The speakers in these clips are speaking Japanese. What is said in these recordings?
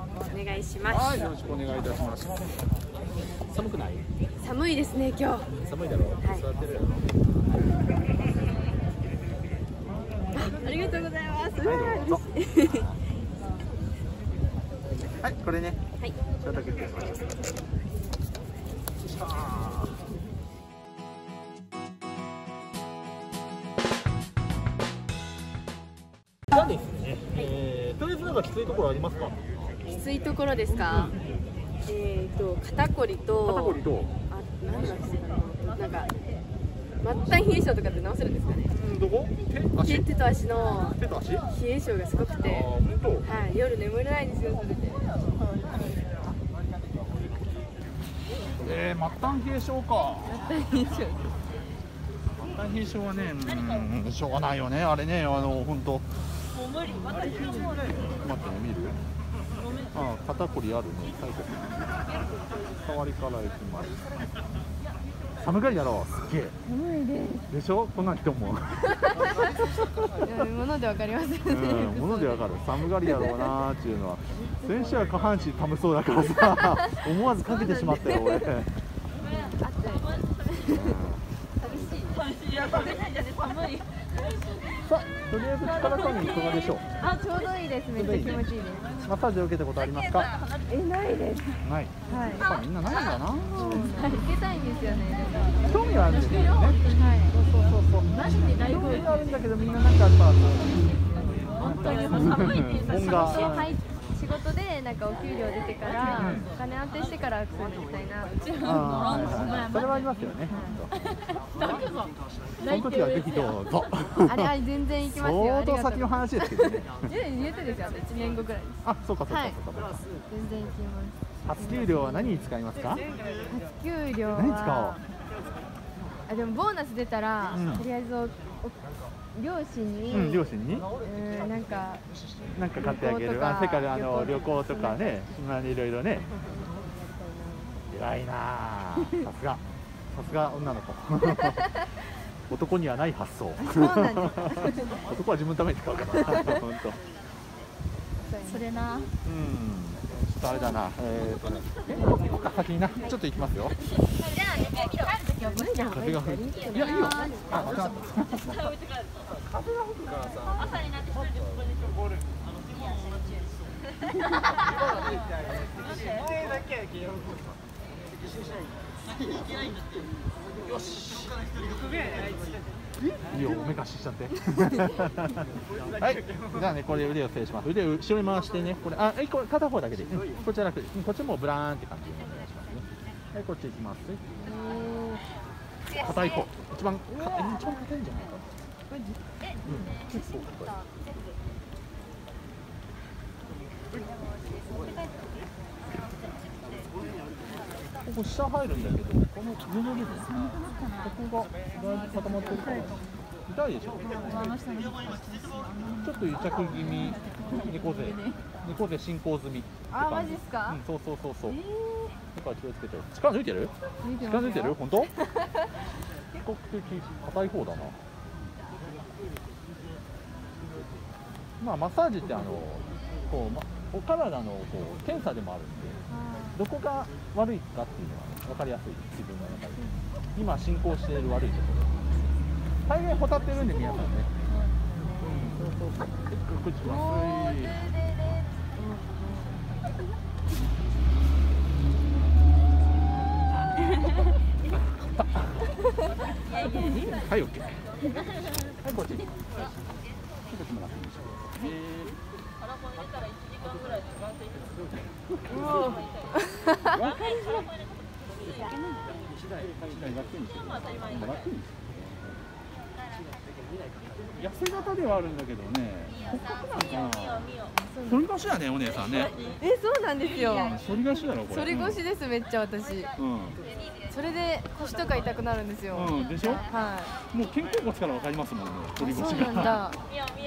お願いします。 はい、よろしくお願いいたします。寒くない？ 寒いですね、今日。 寒いだろう。 はい。 座ってるやろ。 ありがとうございます。 はい、どうぞ。はい、これね。 はい。 それだけで。なんですね。とりあえずなんかきついところありますか？ きついところですか？肩こりと。 肩こりと。 あ、何がきついかな。なんか末端冷え性とかって治せるんですかね？ どこ？ 手と足の手と足？冷え性がすごくて。 本当？ はい、夜眠れないんですよ、それで。 末端冷え性か。 末端冷え性。 末端冷え性はね、しょうがないよね、あれね、本当。待ってね、見る？あ、肩こりあるね、最後。触りからいきます。寒がりだろう、すっげえ。 寒いです。 でしょ、こんな人も。 ものでわかりますよね。 ものでわかる、寒がりやろうなーっていうのは。先週は下半身寒そうだからさ、思わずかけてしまったよ、俺。 寒い。 さあ、とりあえず力加減いかがでしょう。 あ、ちょうどいいです。めっちゃ気持ちいいです。 マッサージを受けたことありますか？ ないです。 ない。 はい。 やっぱみんなないんだな。 受けたいんですよね。 興味はあるんですよね。 はい。 そう。 マジで大興好味はあるんだけど、みんななんかやっぱ本当に寒いです。 本が仕事でなんかお給料出てから、お金安定してからそういうの行きたいな。 それはありますよね。その時はぜひどうぞ。 あれ全然行きますよ。 相当先の話ですけどね。 言ってですよ。1年後くらいです。 あ、そうか。 全然行きます。 初給料は何に使いますか？ 初給料は何使おう？ でもボーナス出たら、とりあえず両親に、 なんか買ってあげる。世界で旅行とかね、いろいろね。偉いなあ。さすが女の子。男にはない発想。 そうなんです。 男は自分のために使うから。本当。 それな。 ちょっとあれだな。行こうか先にな。ちょっと行きますよ。風が吹いて。いやいいよ。あ、分かった。風が吹くからさ。朝になって一人でここにボール。よし。いいよ、おめかししちゃって。はい、じゃあね、これ腕を失礼します。腕を後ろに回してね、これ、これ片方だけで、こちら楽、こっちもブラーンって感じでお願いしますね。はい、こっち行きます。硬い方、一番硬いんじゃないか。結構硬い。ここ下入るんだけど、この布部分、ここがだいぶ固まってるから、痛いでしょ。ちょっと癒着気味、猫背進行済み。 あ、マジっすか？ そう。だから気をつけて。力抜いてる？力抜いてる？本当？比較的硬い方だな。まあマッサージってお体の検査でもあるんで。どこが悪いかっていうのは分かりやすい、自分の中で。今進行している悪いところ。大概ほたってるんで、皆さんね。そう。こっちます。はい、オッケー。はい、こっち。こっちも楽にして。痩せ型ではあるんだけどね、骨格なんかな。反り腰やね、お姉さんね。 そうなんですよ。 反り腰だろ、これ。 反り腰です、めっちゃ私。それで腰とか痛くなるんですよ。 でしょ。 はい。 もう肩甲骨からわかりますもんね、反り腰が。 そうなんだ。 だから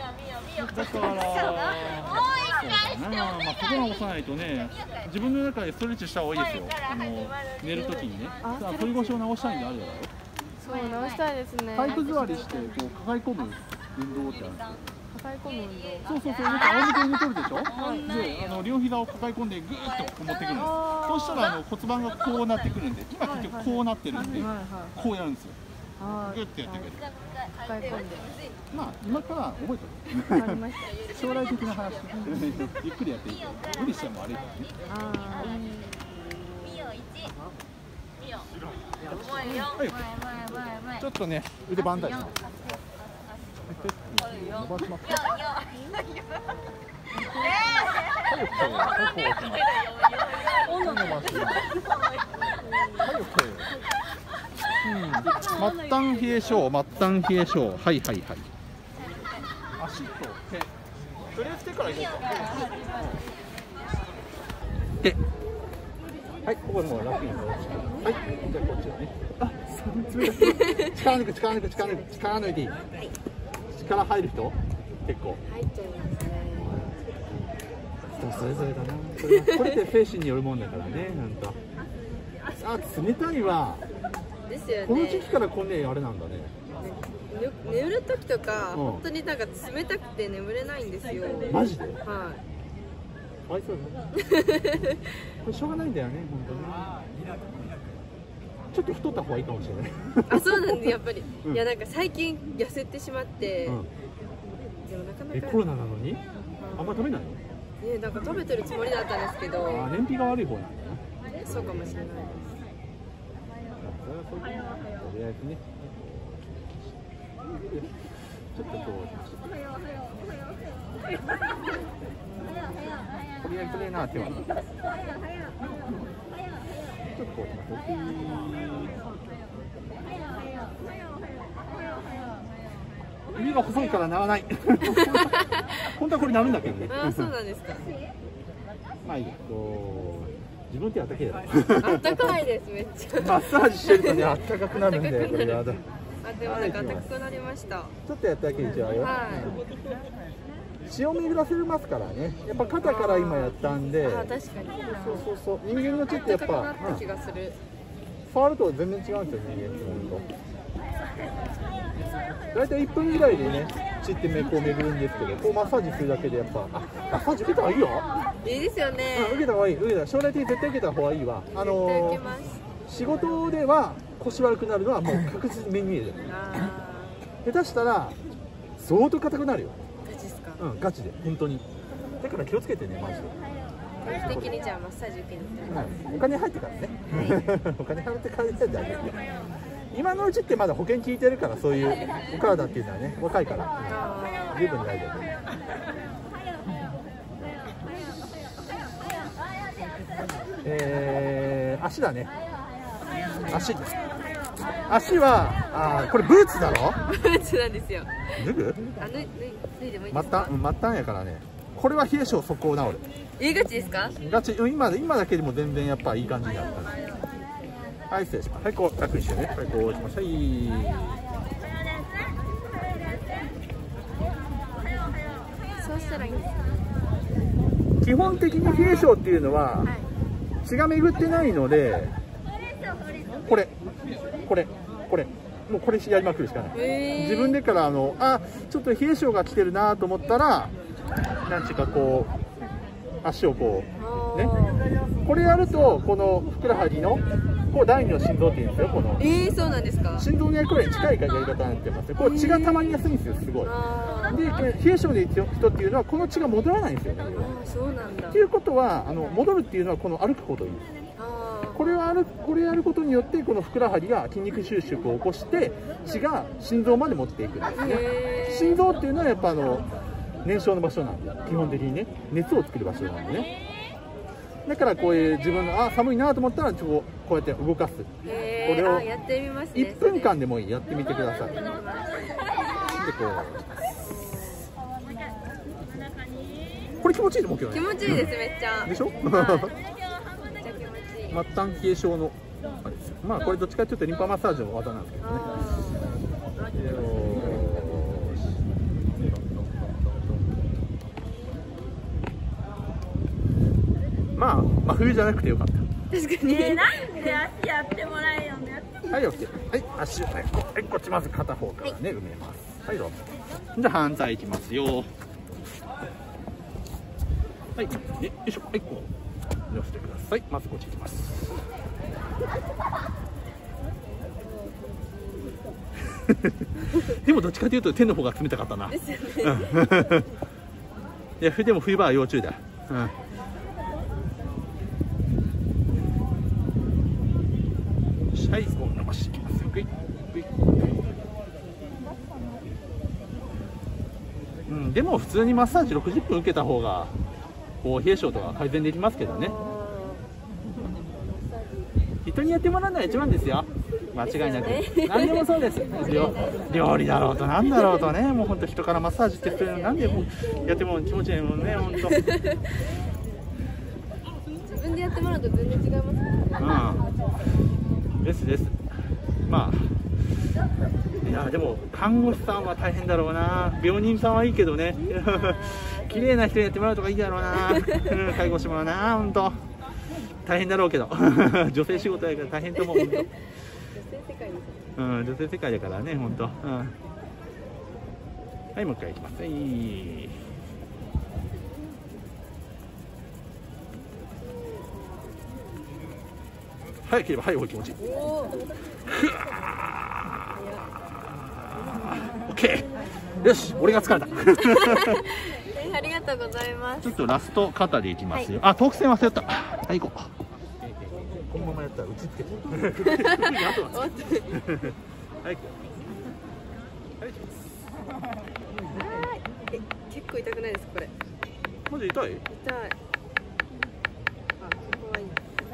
まあここが押さないとね、自分の中でストレッチした方がいいですよ。寝るときにね。反り腰を直したいんであるだろう。 そう、直したいですね。 体育座りしてこう抱え込む運動ってあるんですよ。 抱え込む運動。 そうそうそう、仰向けに寝とるでしょ。で、両膝を抱え込んでぐーっと持ってくるんです。そうしたら骨盤がこうなってくるんで、今結局こうなってるんで、こうやるんですよ。グッてやってくる。 抱え込んで。 まあ今から覚えとる。将来的な話。ゆっくりやっていい。無理しても悪いからね。ちょっとね、腕バンダイします。伸ばします。末端冷え性、末端冷え性。はいはいはい。足と手。とりあえず手からいこうか。手。はい、ここでもう楽に。はい、じゃあこっちだね。あ、力抜く、力抜く、力抜く、力抜いていい。力入る人？結構。 入っちゃいますね。 人それぞれだな。これって精神によるもんだからね、なんと。あ、冷たいわ。 ですよね。 この時期からこんねあれなんだね。 眠る時とか、本当になんか冷たくて眠れないんですよ。 マジで？ はい。 かわいそうだね。これしょうがないんだよね、本当に。ちょっと太った方がいいかもしれない。 あ、そうなんでやっぱり。いやなんか最近痩せてしまって。でもなかなか。 コロナなのに？あんま食べないの？ ね、なんか食べてるつもりだったんですけど。 あ、燃費が悪い方なんだな。 そうかもしれないです。 とりあえずね。ちょっとこう。とりあえずな手は。ちょっとこうします。指が細いからならない。本当はこれなるんだけどね。 あ、そうなんですか。 まあいい。自分手あったけだ。 あったかいです、めっちゃ。 マッサージしてるとね、あったかくなるんで、これやだ。 あ、でもなんかあったかくなりました。 ちょっとやってあげちゃうよ。血を巡らせますからね。やっぱ肩から今やったんで。 あ、確かに。 そう。人間の血ってやっぱ。 気がする。 触ると全然違うんですよ、人間って本当。大体1分ぐらいでね、血ってこう巡るんですけど、こうマッサージするだけでやっぱ、あ、マッサージ受けた方がいいよ。 いいですよね。 受けた方がいい、将来的に絶対受けた方がいいわ。仕事では腰悪くなるのはもう確実に目に見える。下手したら相当硬くなるよ。 ガチですか？ うん、ガチで本当に。だから気をつけてね、マジで。 定期的にじゃあマッサージ受けに行って。 はい、お金入ってからね。お金払ってからじゃ大丈夫。今のうちってまだ保険効いてるから、そういうお体っていうのはね、若いから、十分大丈夫。足だね。足は、これブーツだろ？ ブーツなんですよ。 脱ぐ？ 脱いでもいいですか？ 末端やからね。これは冷え性速攻治る。 ガチですか？ ガチ、今だけでも全然やっぱいい感じになった。はい、失礼します。はい、こう楽にしてね。はい、こうしましょう。 そうしたらいいんですか？ 基本的に冷え性っていうのは、血が巡ってないので、これもうこれやりまくるしかない。自分でからちょっと冷え性が来てるなと思ったら、なんていうかこう足をこうね、これやるとこのふくらはぎのこう第二の心臓っていうんですよ。このそうなんですか？ 心臓の役割に近いやり方になってます。こう血が溜まりやすいんですよ、すごい。で、冷え性で人っていうのはこの血が戻らないんですよね。 そうなんだ。 っていうことは戻るっていうのはこの歩くことです。これやることによってこのふくらはぎが筋肉収縮を起こして血が心臓まで持っていくんですね。心臓っていうのはやっぱ燃焼の場所なんで、基本的にね熱を作る場所なんでね。だからこういう自分の寒いなと思ったらこうやって動かす。これを1分間でもいい、やってみてください。でこうこれ気持ちいいと思うけどね。 気持ちいいです、めっちゃ。 でしょ？末端冷え性のあれですよ。まあこれどっちかというとリンパマッサージの技なんですけどね。まあ真冬じゃなくてよかった。 確かに。 なんで足やってもらえるの？ はい、オッケー。はい、足をね、こっちまず片方からね、埋めます。 はい、どうぞ。じゃあ反対いきますよ。はい、よいしょ。はい、こう寄せてください。まずこっちいきます。でもどっちかというと手の方が冷たかったな。ですよね。いや、でも冬場は要注意だ。うん。はい、こう伸ばしていきます。うん、でも普通にマッサージ60分受けた方がこう冷え性とか改善できますけどね。人にやってもらうのが一番ですよ。間違いなく。何でもそうです。料理だろうとなんだろうとね、もう本当人からマッサージって普通に何でもやっても気持ちいいもんね、本当。 自分でやってもらうと全然違いますね。 うん。です。まあ、いやでも看護師さんは大変だろうな。病人さんはいいけどね。綺麗な人にやってもらうとかいいだろうな。介護士もな、本当。大変だろうけど女性仕事やから大変と思う。女性世界ですね。うん、女性世界だからね、本当。うん。はい、もう一回いきます。はい、切れば、はい、お気持ちいい。オッケー。よし、俺が疲れた。 ありがとうございます。 ちょっとラスト肩でいきますよ。あ、トーク線忘れた。はい、行こう。このままやったら打ちつけて。はい。 結構痛くないですかこれ。 マジ痛い？痛い。 あ、怖い。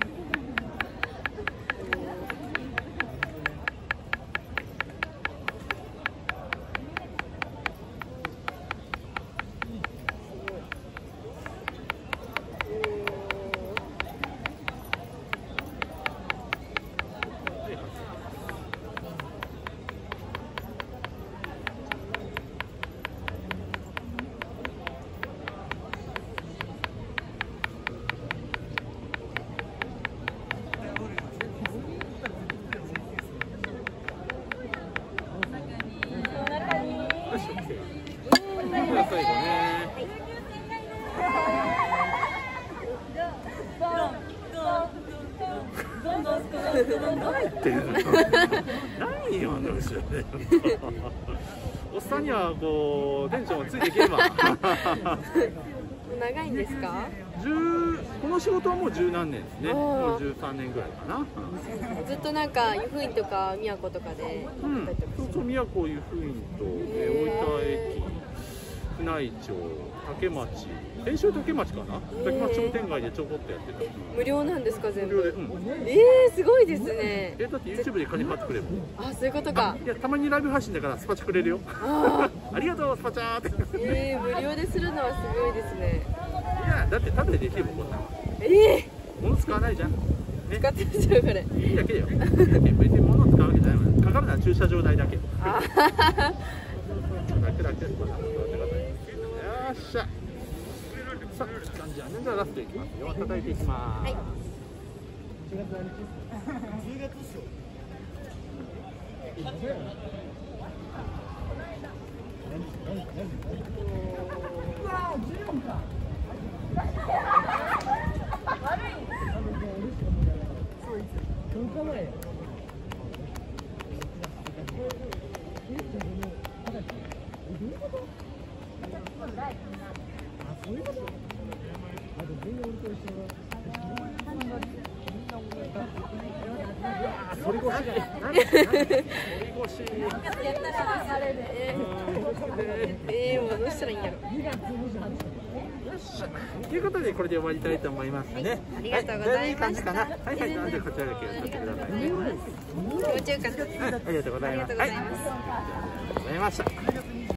最後ね。何よ、おっさんにはこうテンションついていければ。 長いんですか？ この仕事はもう十何年ですね。もう13年ぐらいかな。 ずっとなんか湯布院とか宮古とかで。 そう、宮古、湯布院と大分駅、宮内町、竹町、先週竹町かな。竹町商店街でちょこっとやってた。 無料なんですか全部？ 無料で。 すごいですね。 だって YouTube で金払ってくれる。 あ、そういうことか。 いや、たまにライブ配信だからスパチャくれるよ。ありがとうスパチャーって。 無料でするのはすごいですね。 いや、だってただでできるもんこんなの。物使わないじゃん。 使ってるじゃんこれ。 いいだけだよ。別に物使うわけじゃないもん。かかるのは駐車場代だけ。楽。よっしゃ。さあ、じゃあラストいきますよ。叩いていきます。はい。反り腰。 やったらあれで。もうどうしたらいいんやろ。 ということでこれで終わりたいと思いますね。 ありがとうございました。 はい、じゃあこちらだけやってくださいね。 気持ちよかった。 ありがとうございます。ありがとうございました。